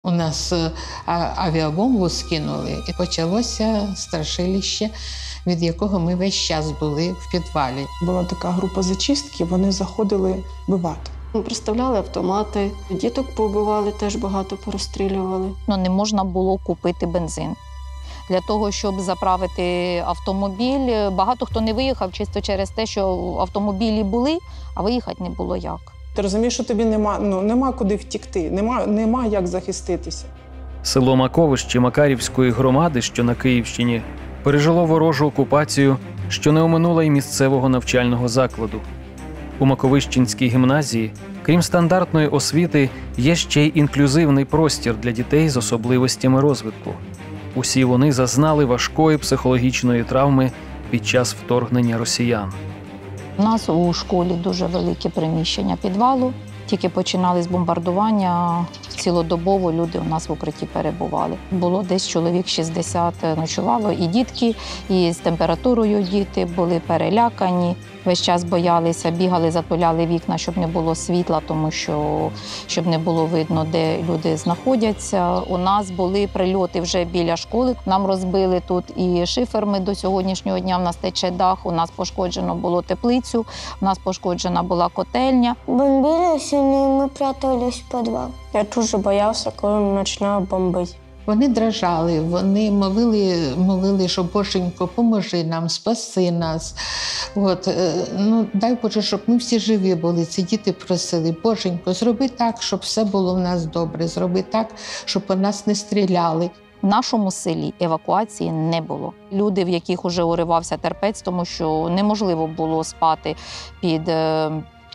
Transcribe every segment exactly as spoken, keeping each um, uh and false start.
У нас авіабомбу скинули, і почалося страшилище, від якого ми весь час були в підвалі. Була така група зачистки, вони заходили вбивати. Приставляли автомати, діток побивали, теж багато порозстрілювали. Ну, не можна було купити бензин. Для того, щоб заправити автомобіль, багато хто не виїхав чисто через те, що автомобілі були, а виїхати не було як. Ти розумієш, що тобі нема, ну, нема куди втікти, нема, нема як захиститися. Село Маковище Макарівської громади, що на Київщині, пережило ворожу окупацію, що не оминула й місцевого навчального закладу. У Маковищенській гімназії, крім стандартної освіти, є ще й інклюзивний простір для дітей з особливостями розвитку. Усі вони зазнали важкої психологічної травми під час вторгнення росіян. У нас у школі дуже велике приміщення підвалу. Тільки починали з бомбардування, цілодобово люди у нас в укритті перебували. Було десь чоловік шістдесят ночувало, і дітки, і з температурою діти були перелякані. Весь час боялися, бігали, затуляли вікна, щоб не було світла, тому що щоб не було видно, де люди знаходяться. У нас були прильоти вже біля школи. Нам розбили тут і шифер, ми до сьогоднішнього дня, в нас тече дах, у нас пошкоджено було теплицю, у нас пошкоджена була котельня. Бомбили сильно, і ми прятались в підвал. Я дуже боявся, коли починали бомбити. Вони дрожали, вони молили, молили, що Боженько, поможи нам, спаси нас. От, ну, дай Боже, щоб ми всі живі були. Ці діти просили, Боженько, зроби так, щоб все було в нас добре, зроби так, щоб по нас не стріляли. В нашому селі евакуації не було. Люди, в яких уже уривався терпець, тому що неможливо було спати під е,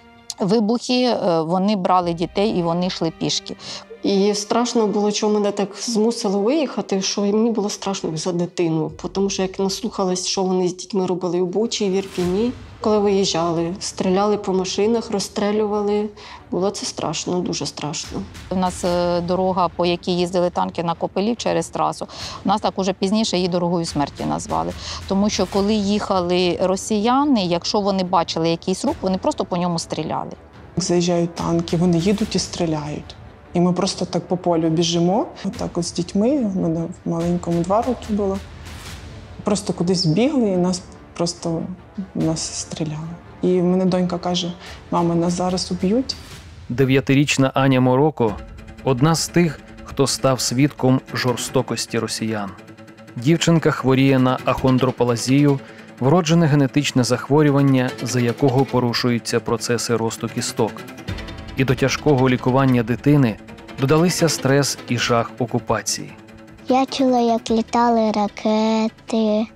вибухи, вони брали дітей і вони йшли пішки. І страшно було, що мене так змусили виїхати, що мені було страшно за дитину. Тому що як наслухалась, що вони з дітьми робили в Бучі, в Ірпіні. Коли виїжджали, стріляли по машинах, розстрілювали. Було це страшно, дуже страшно. У нас дорога, по якій їздили танки на Копелів через трасу, у нас так уже пізніше її дорогою смерті назвали. Тому що коли їхали росіяни, якщо вони бачили якийсь рух, вони просто по ньому стріляли. Заїжджають танки, вони їдуть і стріляють. І ми просто так по полю біжимо, отак от з дітьми, у мене в маленькому два роки було. Просто кудись бігли і нас просто нас стріляли. І в мене донька каже, мама, нас зараз уб'ють. Дев'ятирічна Аня Мороко – одна з тих, хто став свідком жорстокості росіян. Дівчинка хворіє на ахондроплазію, вроджене генетичне захворювання, за якого порушуються процеси росту кісток. І до тяжкого лікування дитини додалися стрес і жах окупації. Я чула, як літали ракети,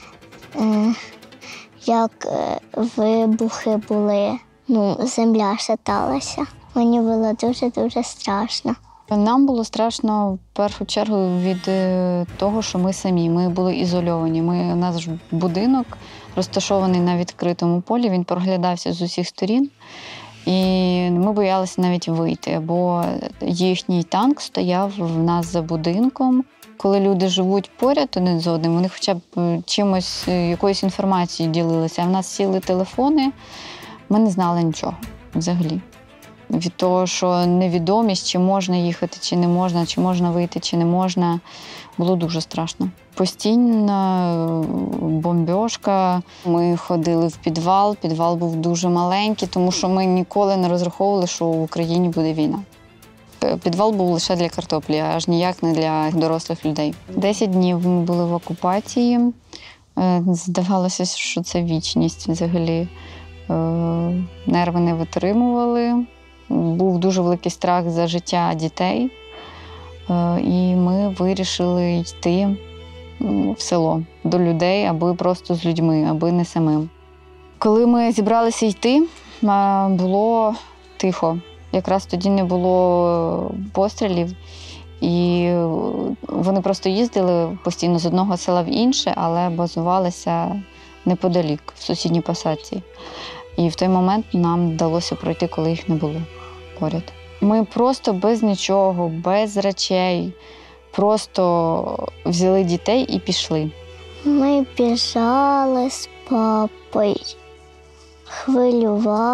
як вибухи були, ну, земля шаталася. Мені було дуже-дуже страшно. Нам було страшно в першу чергу від того, що ми самі, ми були ізольовані. Ми, у нас ж будинок розташований на відкритому полі, він проглядався з усіх сторін. І ми боялися навіть вийти, бо їхній танк стояв в нас за будинком. Коли люди живуть поряд один з одним, вони хоча б чимось, якоюсь інформацією ділилися. А в нас сіли телефони, ми не знали нічого взагалі. Від того, що невідомість, чи можна їхати, чи не можна, чи можна вийти, чи не можна, було дуже страшно. Постійна бомбьошка. Ми ходили в підвал, підвал був дуже маленький, тому що ми ніколи не розраховували, що в Україні буде війна. Підвал був лише для картоплі, аж ніяк не для дорослих людей. Десять днів ми були в окупації. Здавалося, що це вічність взагалі. Нерви не витримували. Був дуже великий страх за життя дітей. І ми вирішили йти в село до людей, аби просто з людьми, аби не самим. Коли ми зібралися йти, було тихо. Якраз тоді не було пострілів. І вони просто їздили постійно з одного села в інше, але базувалися неподалік, в сусідній посадці. І в той момент нам вдалося пройти, коли їх не було поряд. Ми просто без нічого, без речей, просто взяли дітей і пішли. Ми біжали з папою,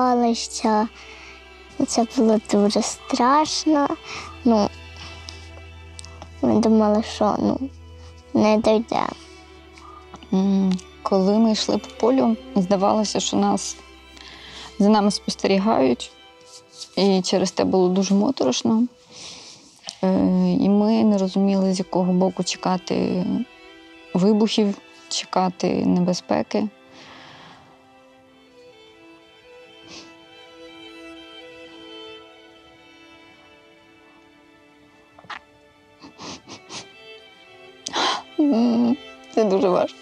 хвилювалися. Це було дуже страшно. Ну, Ми думали, що ну, не дійдемо. М, Коли ми йшли по полю, здавалося, що нас за нами спостерігають, і через те було дуже моторошно. Е, І ми не розуміли, з якого боку чекати вибухів, чекати небезпеки. М, Це дуже важко.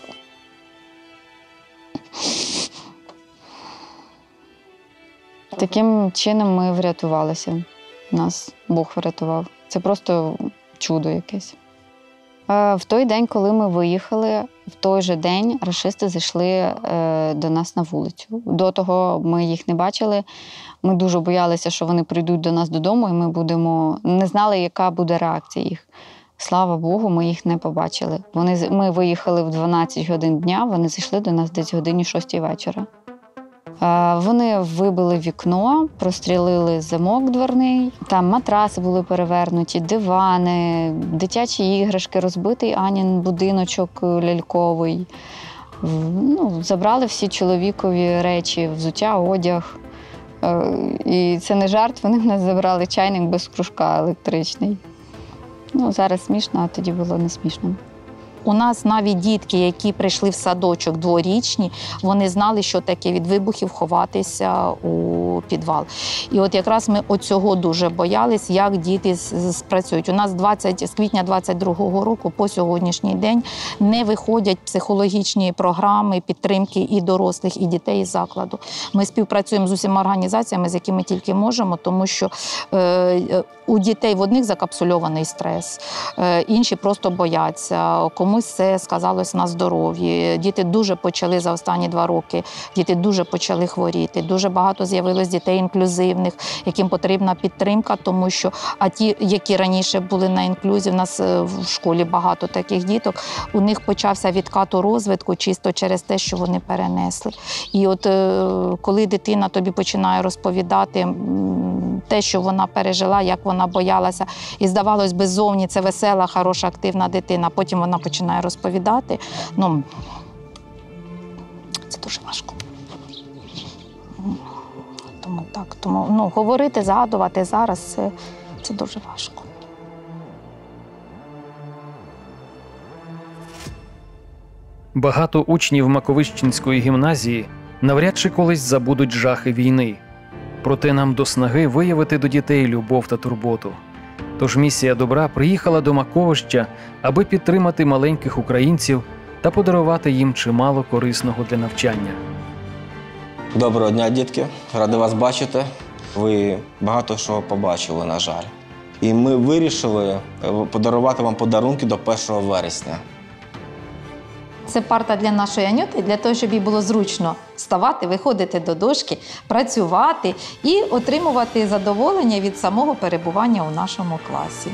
Таким чином ми врятувалися. Нас Бог врятував. Це просто чудо якесь. Е, В той день, коли ми виїхали, в той же день рашисти зайшли е, до нас на вулицю. До того ми їх не бачили. Ми дуже боялися, що вони прийдуть до нас додому, і ми будемо не знали, яка буде реакція їх. Слава Богу, ми їх не побачили. Вони, з- ми виїхали в дванадцять годин дня, вони зайшли до нас десь в годині шостій вечора. Е, Вони вибили вікно, прострілили замок дверний. Там матраси були перевернуті, дивани, дитячі іграшки, розбитий Анін будиночок ляльковий. В- Ну, забрали всі чоловікові речі, взуття, одяг. Е, І це не жарт, вони в нас забрали чайник без кружка електричний. Ну, зараз смішно, а тоді було не смішно. У нас навіть дітки, які прийшли в садочок дворічні, вони знали, що таке від вибухів ховатися у підвал. І от якраз ми оцього дуже боялись, як діти з- спрацюють. У нас двадцять, з квітня двадцять другого року по сьогоднішній день не виходять психологічні програми підтримки і дорослих, і дітей із закладу. Ми співпрацюємо з усіма організаціями, з якими тільки можемо, тому що е, у дітей в одних закапсульований стрес, е, інші просто бояться, комусь це сказалось на здоров'ї. Діти дуже почали за останні два роки, діти дуже почали хворіти. Дуже багато з'явилось дітей інклюзивних, яким потрібна підтримка, тому що, а ті, які раніше були на інклюзі, в нас е, в школі багато таких діток, у них почався відкат у розвитку чисто через те, що вони перенесли. І от е, коли дитина тобі починає розповідати м, те, що вона пережила, як вона боялася, і здавалось би, ззовні це весела, хороша, активна дитина, потім вона починає розповідати, ну, це дуже важко. Тому так, тому, ну, говорити, згадувати зараз, це, це дуже важко. Багато учнів Маковищенської гімназії навряд чи колись забудуть жахи війни. Проте нам до снаги виявити до дітей любов та турботу. Тож місія добра приїхала до Маковища, аби підтримати маленьких українців та подарувати їм чимало корисного для навчання. Доброго дня, дітки. Радий вас бачити. Ви багато що побачили, на жаль. І ми вирішили подарувати вам подарунки до першого вересня. Це парта для нашої Анюти, для того, щоб їй було зручно вставати, виходити до дошки, працювати і отримувати задоволення від самого перебування у нашому класі.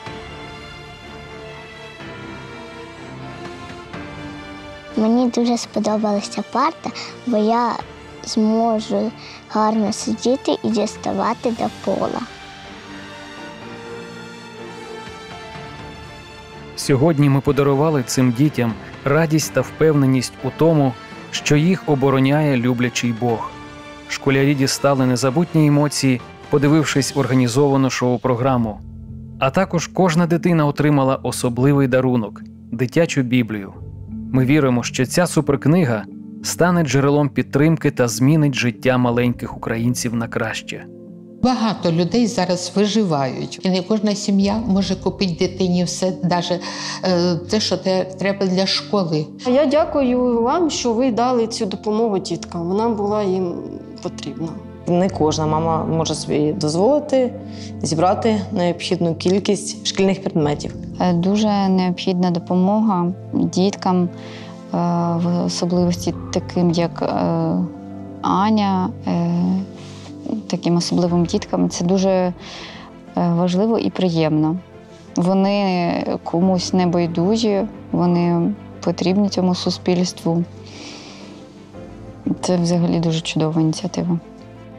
Мені дуже сподобалася парта, бо я зможу гарно сидіти і діставати до пола. Сьогодні ми подарували цим дітям радість та впевненість у тому, що їх обороняє люблячий Бог. Школярі дістали незабутні емоції, подивившись організовану шоу-програму. А також кожна дитина отримала особливий дарунок – дитячу Біблію. Ми віримо, що ця суперкнига стане джерелом підтримки та змінить життя маленьких українців на краще. Багато людей зараз виживають. І не кожна сім'я може купити дитині все, навіть те, що треба для школи. Я дякую вам, що ви дали цю допомогу діткам. Вона була їм потрібна. Не кожна мама може собі дозволити зібрати необхідну кількість шкільних предметів. Е, Дуже необхідна допомога діткам, е, в особливості таким, як е, Аня, е, таким особливим діткам. Це дуже е, важливо і приємно. Вони комусь не байдужі, вони потрібні цьому суспільству. Це взагалі дуже чудова ініціатива.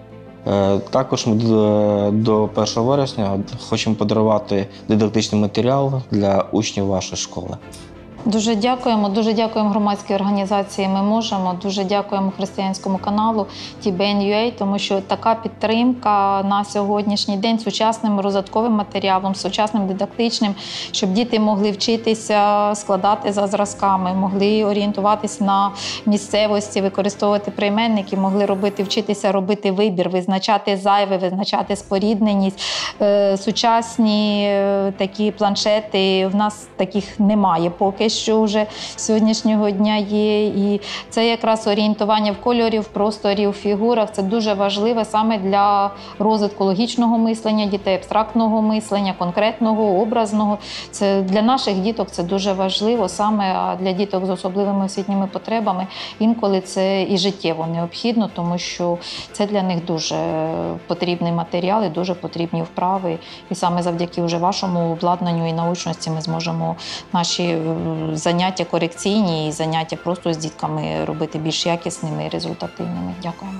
Е, Також ми до- до першого вересня хочемо подарувати дидактичний матеріал для учнів вашої школи. Дуже дякуємо, дуже дякуємо громадській організації «Ми можемо», дуже дякуємо християнському каналу Ті Бі Ен Ю А, тому що така підтримка на сьогоднішній день сучасним розвитковим матеріалом, сучасним дидактичним, щоб діти могли вчитися складати за зразками, могли орієнтуватись на місцевості, використовувати прийменники, могли робити, вчитися робити вибір, визначати зайве, визначати спорідненість. Е, Сучасні е, такі планшети, в нас таких немає поки що вже сьогоднішнього дня є. І це якраз орієнтування в кольорі, в просторі, в фігурах. Це дуже важливе саме для розвитку логічного мислення дітей, абстрактного мислення, конкретного, образного. Це для наших діток це дуже важливо, саме а для діток з особливими освітніми потребами інколи це і життєво необхідно, тому що це для них дуже потрібний матеріал і дуже потрібні вправи. І саме завдяки вже вашому обладнанню і научності ми зможемо наші заняття корекційні і заняття просто з дітками робити більш якісними і результативними. Дякуємо.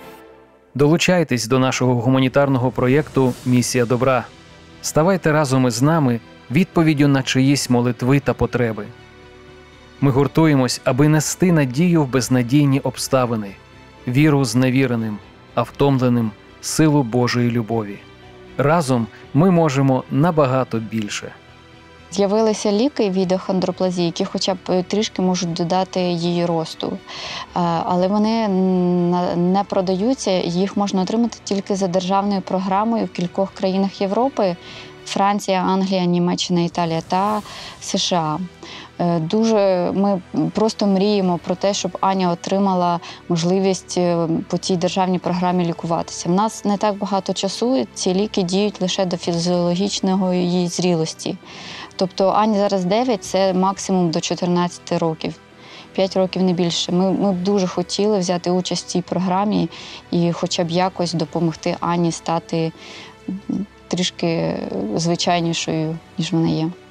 Долучайтесь до нашого гуманітарного проєкту «Місія добра». Ставайте разом із нами відповіддю на чиїсь молитви та потреби. Ми гуртуємось, аби нести надію в безнадійні обставини, віру зневіреним, а втомленим – силу Божої любові. Разом ми можемо набагато більше. З'явилися ліки від ахондроплазії, які хоча б трішки можуть додати її росту. Але вони не продаються, їх можна отримати тільки за державною програмою в кількох країнах Європи – Франція, Англія, Німеччина, Італія та США. Дуже ми просто мріємо про те, щоб Аня отримала можливість по цій державній програмі лікуватися. В нас не так багато часу, ці ліки діють лише до фізіологічної її зрілості. Тобто Ані зараз дев'ять, це максимум до чотирнадцяти років. п'ять років не більше. Ми, ми б дуже хотіли взяти участь в цій програмі і хоча б якось допомогти Ані стати трішки звичайнішою, ніж вона є.